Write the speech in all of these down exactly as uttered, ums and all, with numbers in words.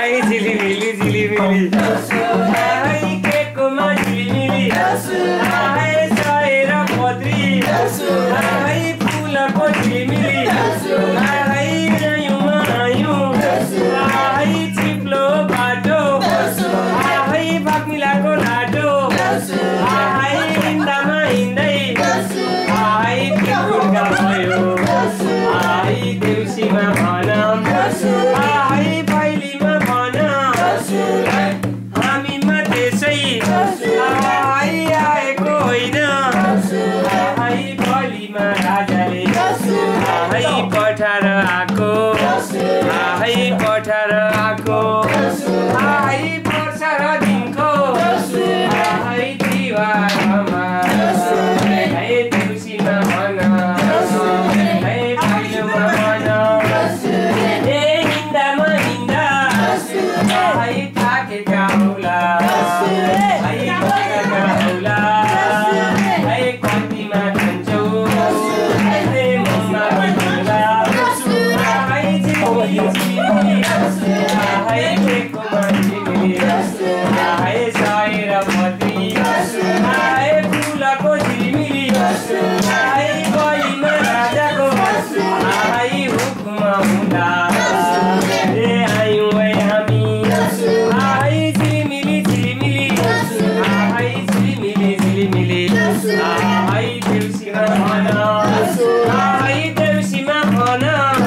आइ झिलिमिली झिलिमिली आइ केकोमा झिलिमिली आइ सएर पत्री आइ फुलको झिलिमिली आइ रयुमा आयु आइ चिप्लो बाटो आइ बाक्मिलाको लाटो आइ हिँड्दामा हिँड्दै आइ केकुर्का भयो आइ देउसीमा भनम आइ भैलीमा भनम हामीमा त्यसै आइ आएको होइन आइ भोलिमा राजाले आइ पठाएर आएको आइ पठाएर आएको आइ वर्ष र दिनको आइ तिहारमा आइ देउसीमा भन आइ भैलोमा भन ए हिँड्दामा हिँड्दा आइ थाकेका होला आइ थाकेका होला आइ कतिमा खान्छौ आइ ममा भन्दा आइ झिलिमिली आइ केकोमा झिलिमिली आइ सएर पत्री आइ फुलको झिलिमिली आइ बलिमा राजाको आइ हुकुममा हुँदा ए आयौँ है हामी आइ झिलिमिली झिलिमिली आइ झिलिमिली झिलिमिली आइ देउसीमा भन आइ देउसीमा भन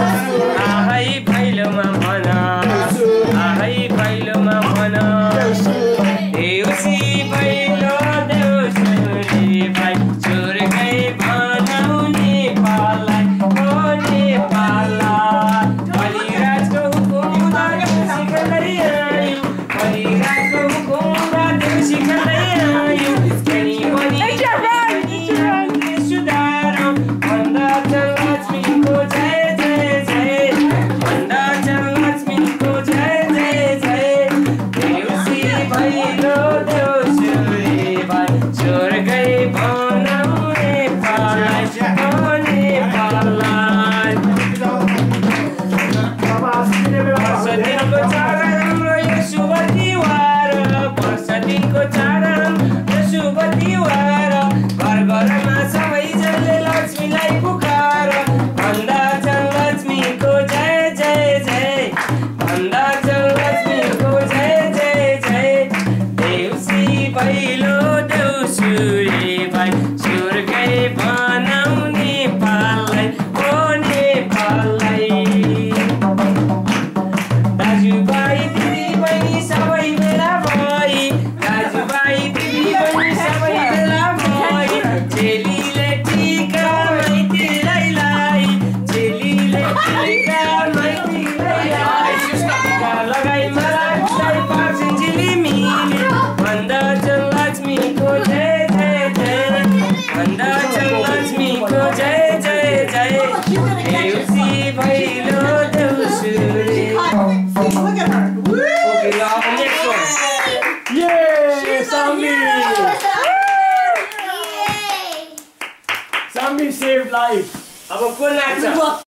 आइ भैलोमा भन आइ भैलोमा भन देउसी भैलो देउसुरे भाइ चोरकै भनौ नेपाललाई ओ नेपाललाई बलिराजको हुकुममा देउसी खेल्दै आयौँ बलिराजको हुकुममा देउसी खेल्दै आयौँ केही पनि सुधारौँ भन्दा चल लक्ष्मीको जय जय जय भन्दा चल लक्ष्मीको जय जय जय देउसी भैलो देउसुरे भाइ चोरकै भनौ नेपाललाई ओ नेपाललाई वर्ष दिनको चाड हाम्रो यो शुभ तिहार वर्ष दिनको चाड हाम्रो शुभ तिहार घर घरमा सबैजनाले लक्ष्मीलाई पुकार भन्दा चल लक्ष्मीको जय जय जय भन्दा चल लक्ष्मीको जय जय जय देउसी भैलो देउसुरे भाइ चोरकै भनौ नेपाललाई ओ नेपाललाई दाजुभाइ दिदीबहिनी सबै भेला भई दाजुभाइ दिदीबहिनी सबै भेला भई चेलीले टिका माइतीलाई लाई चेलीले टिका माइतीलाई लाई टिका लगाई मालाई पर्छिन् झिलिमिली भन्दा चल लक्ष्मीको जय जय जय भन्दा चल लक्ष्मीको जय जय जय Deusi Bhailo देउसुरे Look at her. Woo! Okay, now the next one. Yay! Sambi! Yay! Sambi saved life. अब को नाच्छ